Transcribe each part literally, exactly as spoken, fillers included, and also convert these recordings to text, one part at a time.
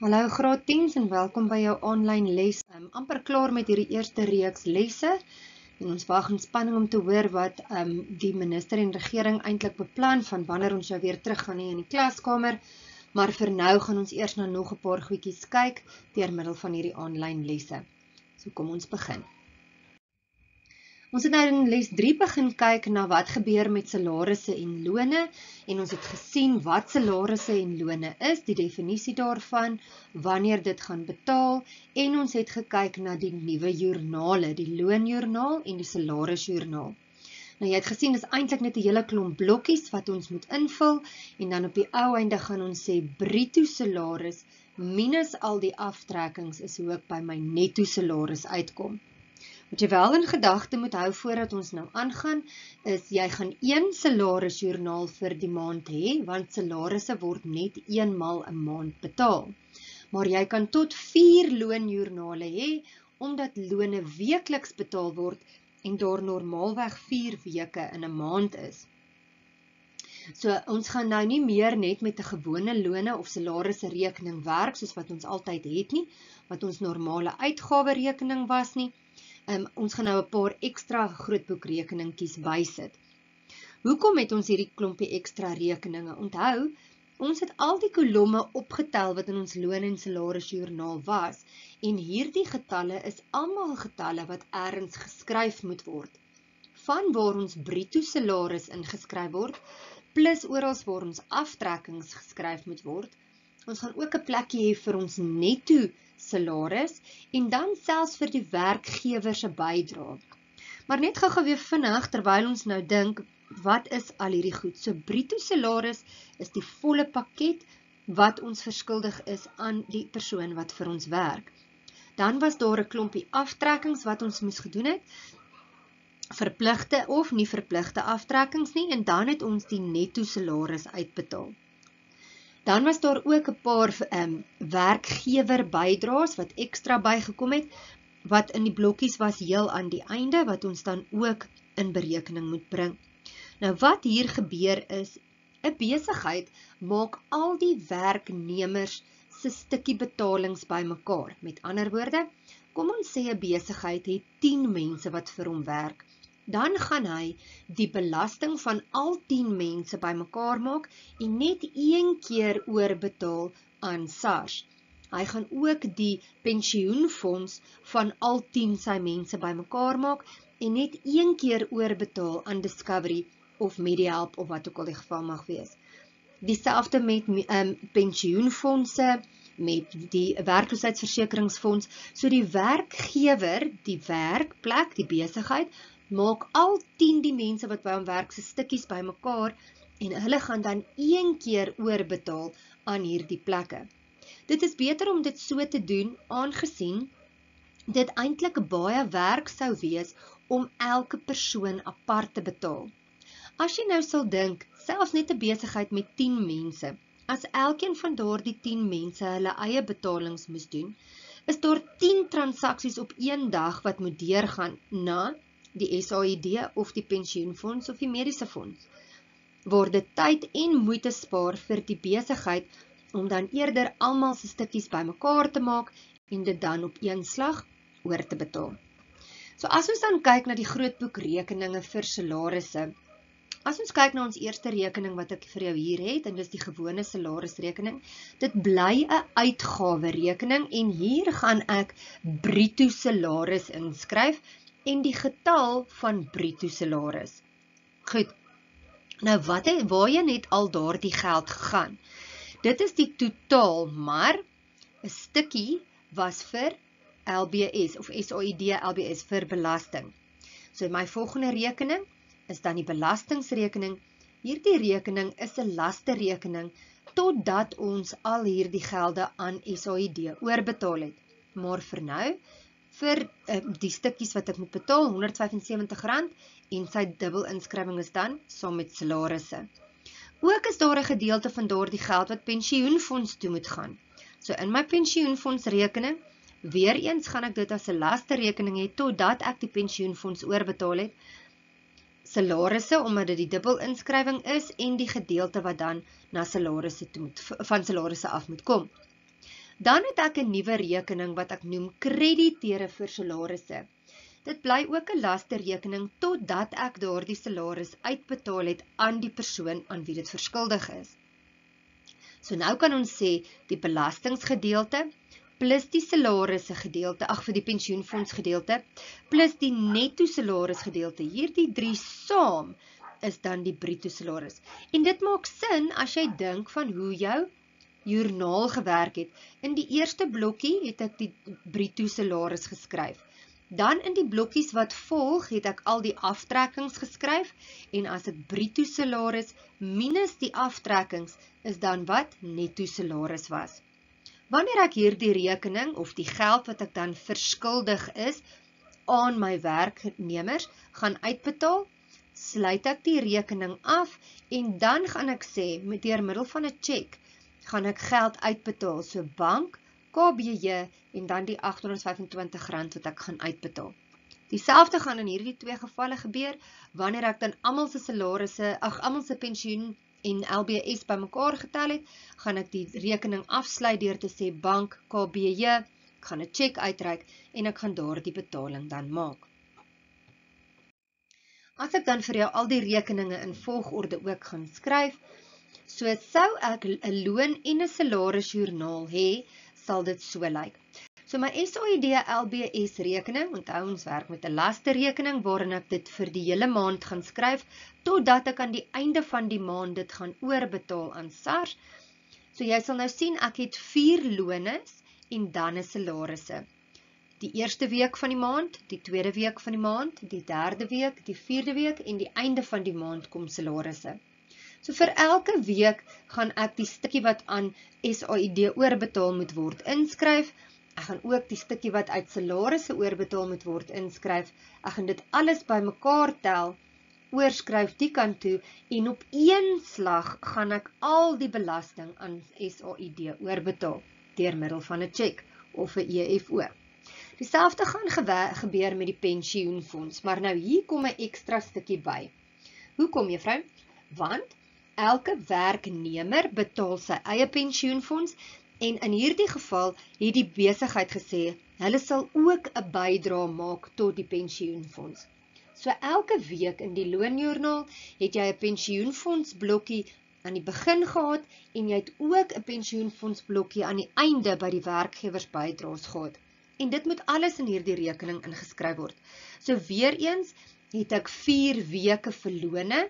Hallo graad tiens en welkom by jou online les. Um, amper klaar met hierdie eerste reeks lesse en ons wag in spanning om te hoor wat um, die minister en regering eintlik beplan van wanneer ons nou weer terug gaan in die klaskamer. Maar vir nou gaan ons eers na nog 'n paar goedjies kyk deur middel van hierdie online lesse. So kom ons begin. Ons het nou in les drie begin kyk na wat gebeur met salarisse en lone en ons het gesien wat salarisse en lone is, die definisie daarvan, wanneer dit gaan betaal en ons het gekyk na die nuwe joernale, die loonjoernaal en die salarisjoernaal. Nou jy het gesien, dis eintlik net 'n hele klomp blokkies wat ons moet invul en dan op die ou einde gaan ons sê bruto salaris minus al die aftrekkings is hoe ek by my netto salaris uitkom. Wat jy wel in gedagte moet hou voordat ons nou aangaan, is jy gaan een salarisjoernaal vir die maand hê, want salarisse word net eenmaal 'n maand betaal. Maar jy kan tot vier loonjoernale hê, omdat lone weekliks betaal word en daar normaalweg vier weke in 'n maand is. So ons gaan nou nie meer net met 'n gewone lone of salarisse rekening werk, soos wat ons altyd het nie, wat ons normale uitgawe rekening was nie. Um, ons gaan nou 'n paar ekstra grootboekrekeningkies bysit. Hoekom het ons hierdie klompie ekstra rekeninge? Onthou, ons het al die kolomme opgetel wat in ons loon en salarisjoernaal was en hierdie getalle is almal getalle wat ergens geskryf moet word. Van waar ons bruto salaris ingeskryf word, plus oral waar ons aftrekkings geskryf moet word. Ons gaan ook 'n plekkie hê vir ons netto salaris en dan selfs vir die werkgewer se bydrae. Maar net gou-gou weer vinnig terwyl ons nou dink, wat is al hierdie goed? So bruto salaris is die volle pakket wat ons verskuldig is aan die persoon wat vir ons werk. Dan was daar 'n klompie aftrekkings wat ons moes gedoen het, verpligte of nie verpligte aftrekkings nie, en dan het ons die netto salaris uitbetaal. Dan was daar ook 'n paar um, werkgewer bydraes wat ekstra bygekom het, wat in die blokkies was heel aan die einde, wat ons dan ook in berekening moet bring. Nou wat hier gebeur is, 'n besigheid maak al die werknemers se stukkie betalings bymekaar. Met ander woorde, kom ons sê 'n besigheid het tien mense wat vir hom werk. Dan gaan hy die belasting van al tien mense bymekaar maak en net een keer oorbetaal aan SARS. Hy gaan ook die pensioenfonds van al tien sy mense bymekaar maak en net een keer oorbetaal aan Discovery of Medihelp of wat ook al die geval mag wees. Dieselfde met um, pensioenfondse, met die werkloosheidsversekeringsfonds. So die werkgewer, die werkplek, die besigheid, maak al tien die mense wat by hom werk se stukkies bymekaar en hulle gaan dan een keer oorbetaal aan hierdie plekke. Dit is beter om dit so te doen, aangesien dit eintlik baie werk sou wees om elke persoon apart te betaal. As jy nou sal dink, selfs net 'n besigheid met tien mense, as elkeen van daardie tien mense hulle eie betalings moes doen, is daar tien transaksies op een dag wat moet deurgaan na die S A I D of die pensioenfonds of die mediese fonds, waar dit tyd en moeite spaar vir die besigheid om dan eerder almal se stukkies bymekaar te maak en dit dan op een slag oor te betaal. So as ons dan kyk na die grootboekrekeninge vir salarisse, as ons kyk na ons eerste rekening wat ek vir jou hier het, en dis die gewone salarisrekening, dit bly 'n uitgawe rekening en hier gaan ek bruto salaris inskryf en die getal van bruto salaris. Goed, nou wat het, waarheen het al daardie geld gegaan? Dit is die totaal, maar 'n stukkie was vir L B S of S A I D L B S vir belasting. So my volgende rekening is dan die belastingsrekening. Hierdie rekening is 'n lasterekening totdat ons al hierdie gelde aan S A I D oorbetaal het. Maar vir nou, vir uh, die stukkies wat ek moet betaal, honderd vyf en sewentig rand, en sy dubbelinskryfing is dan saam met salarisse. Ook is daar 'n gedeelte van daardie geld wat pensioenfonds toe moet gaan. So in my pensioenfondsrekening, weer eens gaan ek dit as 'n lasterekening hê totdat ek die pensioenfonds oorbetaal het. Salarisse, omdat dit die dubbelinskryfing is, en die gedeelte wat dan na salarisse toe moet, van salarisse af moet kom. Dan het ek 'n nuwe rekening wat ek noem krediteure vir salarisse. Dit bly ook 'n lasterrekening totdat ek daardie salaris uitbetaal het aan die persoon aan wie dit verskuldig is. So nou kan ons sê die belastingsgedeelte plus die salarisse gedeelte, ag vir die pensioenfonds gedeelte, plus die netto salaris gedeelte, hierdie drie saam is dan die bruto salaris. En dit maak sin as jy dink van hoe jou joernaal gewerk het. In die eerste blokkie het ek die bruto salaris geskryf. Dan in die blokkies wat volg het ek al die aftrekkings geskryf en as ek bruto salaris minus die aftrekkings is dan wat netto salaris was. Wanneer ek hierdie rekening of die geld wat ek dan verskuldig is aan my werknemers gaan uitbetaal, sluit ek die rekening af en dan gaan ek sê met deur middel van 'n cheque gaan ek geld uitbetaal, so bank, K B J en dan die agt honderd vyf en twintig rand wat ek gaan uitbetaal. Dieselfde gaan in hierdie twee gevalle gebeur wanneer ek dan almal se salarisse, ag almal se pensioen en L B S bymekaar getel het, gaan ek die rekening afsluit deur te sê bank, K B J, ek gaan 'n cheque uitreik en ek gaan daardie betaling dan maak. As ek dan vir jou al die rekeninge in volgorde ook gaan skryf, so sou ek 'n loon en 'n salarisjoernaal hê, sal dit so lyk. So my S A I D L B S rekening, onthou ons werk met 'n lasterrekening waarin ek dit vir die hele maand gaan skryf, totdat ek aan die einde van die maand dit gaan oorbetaal aan SARS. So jy sal nou sien ek het vier lones en dan 'n salarisse. Die eerste week van die maand, die tweede week van die maand, die derde week, die vierde week en die einde van die maand kom salarisse. So vir elke week gaan ek die stukkie wat aan S A I D oorbetaal moet word inskryf. Ek gaan ook die stukkie wat uit salarisse oorbetaal moet word inskryf. Ek gaan dit alles bymekaar tel, oorskryf die kant toe en op een slag gaan ek al die belasting aan S A I D oorbetaal deur middel van 'n cheque of 'n E F O. Dieselfde gaan gebeur met die pensioenfonds, maar nou hier kom 'n ekstra stukkie by. Hoekom juffrou? Want elke werknemer betaal sy eie pensioenfonds en in hierdie geval het die besigheid gesê, hulle sal ook 'n bydrae maak tot die pensioenfonds. So elke week in die loonjoernaal het jy 'n pensioenfondsblokkie aan die begin gehad en jy het ook 'n pensioenfondsblokkie aan die einde by die werkgewersbydraes gehad. En dit moet alles in hierdie rekening ingeskryf word. So weer eens het ek vier weke vir lone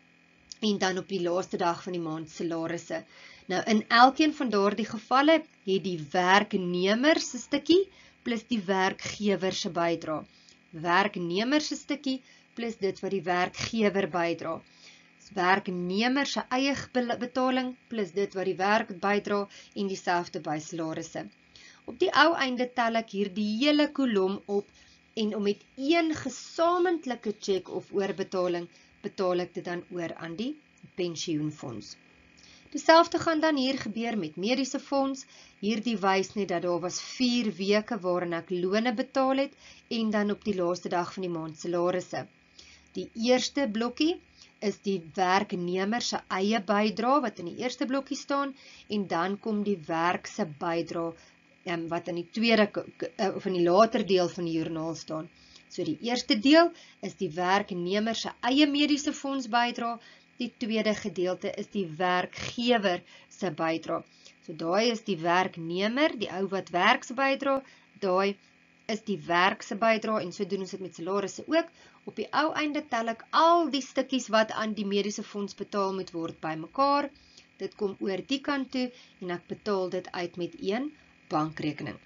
en dan op die laaste dag van die maand salarisse. Nou in elkeen van daardie gevalle het die werknemer se stukkie plus die werkgewer se bydrae. Werknemer se stukkie plus dit wat die werkgewer bydra. Werknemer se eie betaling plus dit wat die werk bydra en dieselfde by salarisse. Op die ou einde tel ek hier die hele kolom op en om met een gesamentlike cheque of oorbetaling betaal ek dit dan oor aan die pensioenfonds. Dieselfde gaan dan hier gebeur met mediese fonds. Hierdie wys net dat daar was vier weke waarin ek lone betaal het en dan op die laaste dag van die maand salarisse. Die eerste blokkie is die werknemer se eie bydrae wat in die eerste blokkie staan en dan kom die werk se bydrae um, wat in die tweede of in die later deel van die joernaal staan. So die eerste deel is die werknemer se eie mediese fonds bydrae, die tweede gedeelte is die werkgewer se bydrae. So daai is die werknemer, die ou wat werk se bydrae, daai is die werk se bydrae en so doen ons dit met salarisse ook. Op die ou einde tel ek al die stukkies wat aan die mediese fonds betaal moet word bymekaar. Dit kom oor die kant toe en ek betaal dit uit met een bankrekening.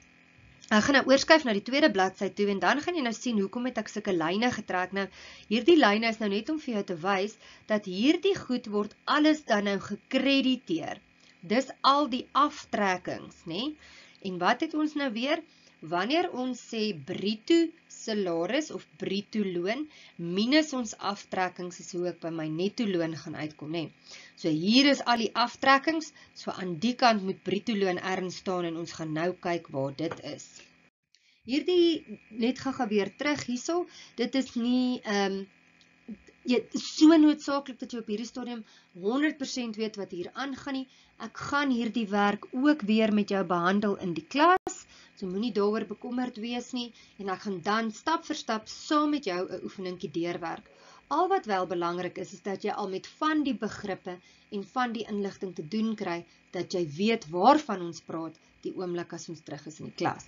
Ek gaan nou oorskuif na die tweede bladsy toe en dan gaan jy nou sien hoekom het ek sulke lyne getrek. Nou, hierdie lyne is nou net om vir jou te wys dat hierdie goed word alles dan nou gekrediteer. Dis al die aftrekkings, né? En wat het ons nou weer? Wanneer ons sê bruto salaris of bruto loon minus ons aftrekkings is hoe ek by my netto loon gaan uitkom, né? So hier is al die aftrekkings, so aan die kant moet bruto loon erns staan en ons gaan nou kyk waar dit is. Hierdie net gaga weer terug hierso, dit is nie um, Dit is so noodsaaklik dat jy op hierdie stadium honderd persent weet wat hier aangaan nie. Ek gaan hierdie werk ook weer met jou behandel in die klas, so moenie daaroor bekommerd wees nie, en ek gaan dan stap vir stap saam met jou 'n oefeningkie deurwerk. Al wat wel belangrik is, is dat jy al met van die begrippe en van die inligting te doen kry, dat jy weet waarvan ons praat die oomblik as ons terug is in die klas.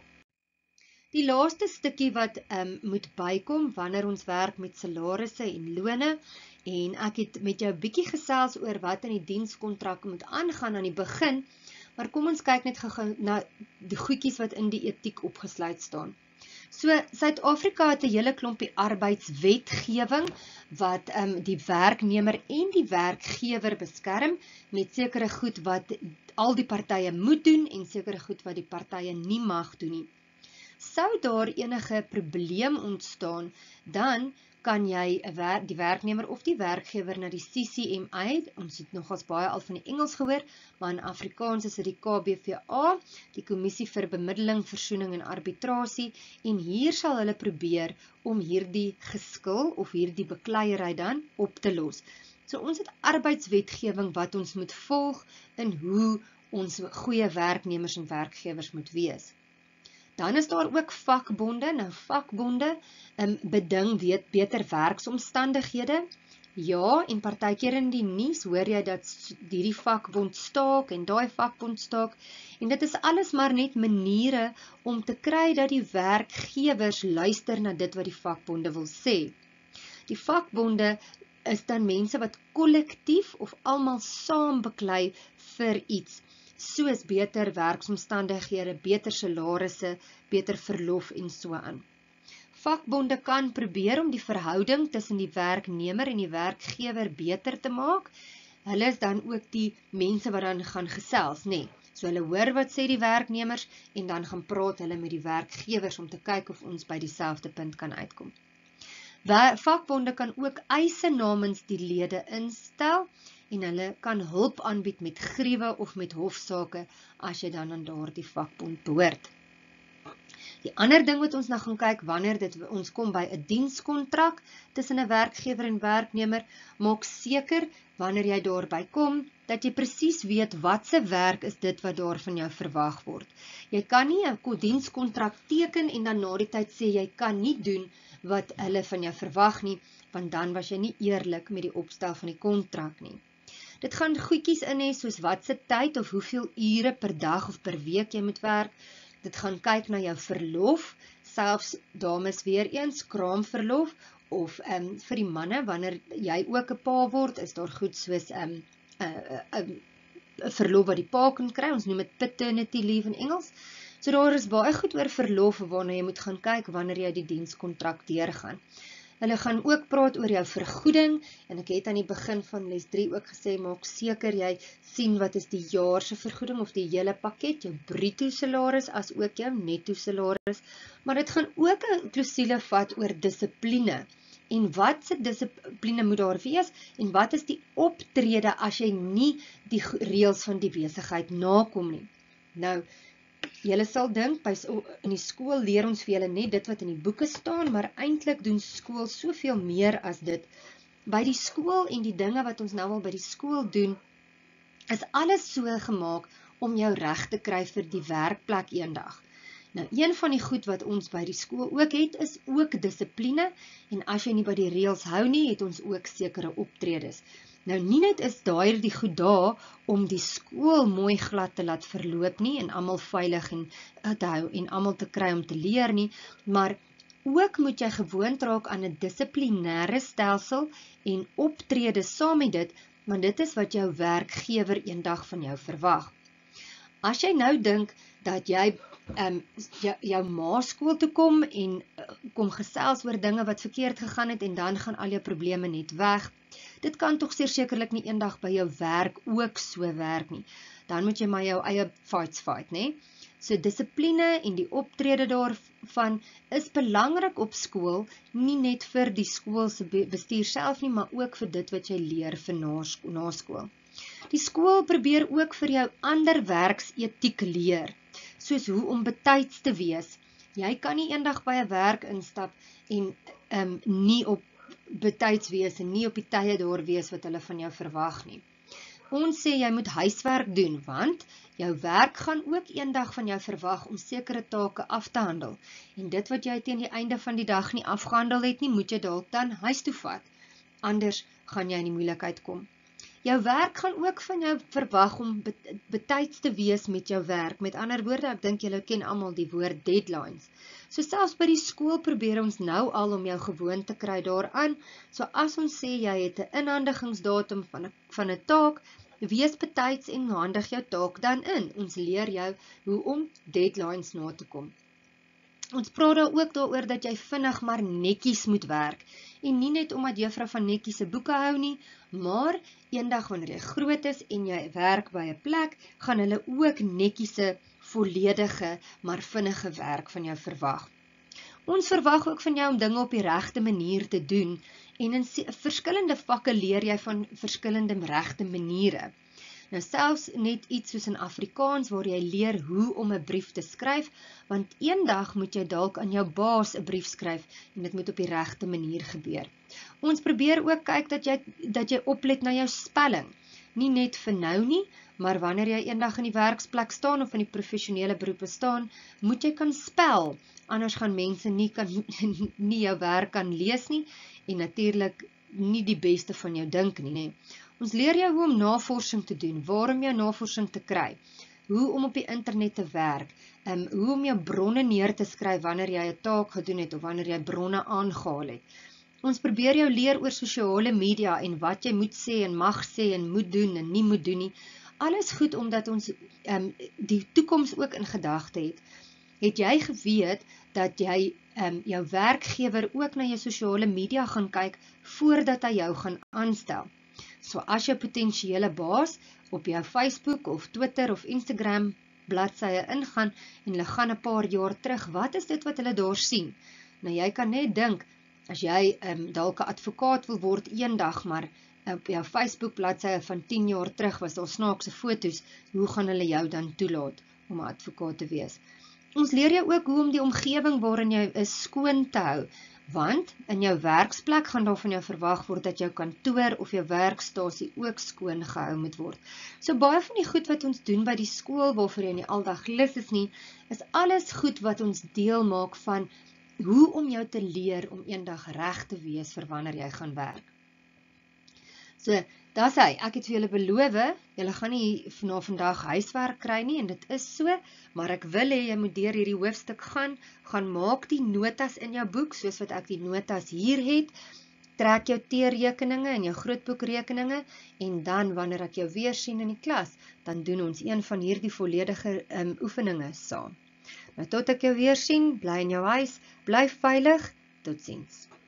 Die laaste stukkie wat um, moet bykom wanneer ons werk met salarisse en lone, en ek het met jou bietjie gesels oor wat in die dienskontrak moet aangaan aan die begin, maar kom ons kyk net gou na die goedjies wat in die etiek opgesluit staan. So, Suid-Afrika het 'n hele klompie arbeidswetgewing wat um, die werknemer en die werkgewer beskerm met sekere goed wat al die partye moet doen en sekere goed wat die partye nie mag doen nie. Sou daar enige probleem ontstaan, dan kan jy die werknemer of die werkgewer na die C C M A, ons het nogals baie al van die Engels gehoor, maar in Afrikaans is dit die K B V A, die Kommissie vir Bemiddeling, Versoening en Arbitrasie, en hier sal hulle probeer om hierdie geskil of hierdie bekleierery dan op te los. So ons het arbeidswetgewing wat ons moet volg in hoe ons goeie werknemers en werkgewers moet wees. Dan is daar ook vakbonde. Nou vakbonde um, beding weet beter werksomstandighede. Ja, en partykeer in die nuus hoor jy dat hierdie vakbond staak en daai vakbond staak. En dit is alles maar net maniere om te kry dat die werkgewers luister na dit wat die vakbonde wil sê. Die vakbonde is dan mense wat kollektief of almal saam beklei vir iets, soos beter werksomstandighede, beter salarisse, beter verlof en so aan. Vakbonde kan probeer om die verhouding tussen die werknemer en die werkgewer beter te maak. Hulle is dan ook die mense wat dan gaan gesels, nee. So hulle hoor wat sê die werknemers en dan gaan praat hulle met die werkgewers om te kyk of ons by dieselfde punt kan uitkom. Vakbonde kan ook eise namens die lede instel en hulle kan hulp aanbied met griewe of met hofsaake as jy dan aan daardie vakbond behoort. Die ander ding wat ons nou gaan kyk, wanneer dit ons kom by 'n dienskontrak tussen 'n werkgewer en werknemer, maak seker wanneer jy daarby kom, dat jy presies weet wat se werk is dit wat daar van jou verwag word. Jy kan nie 'n dienskontrak teken en dan na die tyd sê jy kan nie doen wat hulle van jou verwag nie, want dan was jy nie eerlik met die opstel van die kontrak nie. Dit gaan goedjies in hê soos wat se tyd of hoeveel ure per dag of per week jy moet werk. Dit gaan kyk na jou verlof, selfs dames weer eens, kraamverlof, of um, vir die manne, wanneer jy ook 'n pa word, is daar goed soos 'n um, uh, uh, uh, verlof wat die pa kan kry, ons noem dit paternity leave in Engels. So daar is baie goed oor verlof waarna jy moet gaan kyk wanneer jy die dienskontrak deurgaan. Hulle gaan ook praat oor jou vergoeding, en ek het aan die begin van les drie ook gesê, maak seker jy sien wat is die jaarse vergoeding of die hele pakket, jou bruto salaris as ook jou netto salaris, maar dit gaan ook 'n klousule vat oor dissipline, en wat se dissipline moet daar wees, en wat is die optrede as jy nie die reëls van die besigheid nakom nie. Nou, julle sal dink, by, in die skool leer ons vir julle net dit wat in die boeke staan, maar eintlik doen skool soveel meer as dit. By die skool en die dinge wat ons nou al by die skool doen, is alles so gemaak om jou reg te kry vir die werkplek eendag. Nou, een van die goed wat ons by die skool ook het, is ook dissipline, en as jy nie by die reëls hou nie, het ons ook sekere optredes. Nou, nie net is daai die goed daar om die skool mooi glad te laat verloop nie, en almal veilig en te hou, en almal te kry om te leer nie, maar ook moet jy gewoond raak aan 'n dissiplinêre stelsel en optrede saam met dit, want dit is wat jou werkgewer eendag van jou verwag. As jy nou dink dat jy um, jou, jou ma skool toe kom en uh, kom gesels oor dinge wat verkeerd gegaan het en dan gaan al jou probleme net weg, dit kan tog sekerlik nie eendag by jou werk ook so werk nie. Dan moet jy maar jou eie fights fight, né? So dissipline en die optrede daarvan is belangrik op skool, nie net vir die skool se bestuur self nie, maar ook vir dit wat jy leer vir na skool. Die skool probeer ook vir jou ander werksetiek leer, soos hoe om betyds te wees. Jy kan nie eendag by 'n werk instap en um, nie op betyds wees en nie op die tye daar wees wat hulle van jou verwag nie. Ons sê jy moet huiswerk doen, want jou werk gaan ook eendag van jou verwag om sekere take af te handel. En dit wat jy teen die einde van die dag nie afgehandel het nie, moet jy dalk dan huis toe vat. Anders gaan jy in die moeilikheid kom. Jou werk gaan ook van jou verwag om betyds te wees met jou werk. Met ander woorde, ek dink julle ken almal die woord deadlines. So selfs by die skool probeer ons nou al om jou gewoon te kry daaraan. So as ons sê jy het 'n inhandigingsdatum van 'n van 'n taak, wees betyds en handig jou taak dan in. Ons leer jou hoe om deadlines na te kom. Ons praat daar ook daaroor dat jy vinnig maar netjies moet werk. En nie net omdat juffrou van netjies se boeke hou nie, maar eendag wanneer jy groot is en jy werk by 'n plek, gaan hulle ook netjiese, volledige, maar vinnige werk van jou verwag. Ons verwag ook van jou om dinge op die regte manier te doen, en in verskillende vakke leer jy van verskillende regte maniere. Nou selfs net iets soos in Afrikaans waar jy leer hoe om 'n brief te skryf, want eendag moet jy dalk aan jou baas 'n brief skryf en dit moet op die regte manier gebeur. Ons probeer ook kyk dat jy dat jy oplet na jou spelling. Nie net vir nou nie, maar wanneer jy eendag in die werksplek staan of in die professionele beroepe staan, moet jy kan spel. Anders gaan mense nie kan nie jou werk kan lees nie en natuurlik nie die beste van jou dink nie, nee. Ons leer jou hoe om navorsing te doen, waarom jou navorsing te kry, hoe om op die internet te werk, um, hoe om jou bronne neer te skryf wanneer jy 'n taak gedoen het of wanneer jy bronne aangehaal het. Ons probeer jou leer oor sosiale media en wat jy moet sê en mag sê en moet doen en nie moet doen nie. Alles goed omdat ons um, die toekoms ook in gedagte het. Het jy geweet dat jy um, jou werkgewer ook na jou sosiale media gaan kyk voordat hy jou gaan aanstel? So as jou potensiële baas op jou Facebook of Twitter of Instagram bladsye ingaan en hulle gaan 'n paar jaar terug, wat is dit wat hulle daar sien? Nou jy kan net dink, as jy um, dalk 'n advokaat wil word eendag, maar op jou Facebook bladsye van tien jaar terug was daar snaakse foto's, hoe gaan hulle jou dan toelaat om 'n advokaat te wees? Ons leer jou ook hoe om die omgewing waarin jy is skoon te hou, want in jou werksplek gaan daar van jou verwag word dat jou kantoor of jou werkstasie ook skoon gehou moet word. So baie van die goed wat ons doen by die skool waarvoor jy nie aldag lus is nie, is alles goed wat ons deel maak van hoe om jou te leer om eendag reg te wees vir wanneer jy gaan werk. So, dis hy, ek het vir julle beloof, julle gaan nie na vandag huiswerk kry nie, en dit is so, maar ek wil hê jy moet deur hierdie hoofstuk gaan, gaan maak die notas in jou boek, soos wat ek die notas hier het, trek jou T-rekeninge en jou grootboekrekeninge, en dan, wanneer ek jou weer sien in die klas, dan doen ons een van hierdie volledige um, oefeninge saam. Nou, tot ek jou weer sien, bly in jou huis, bly veilig, totsiens.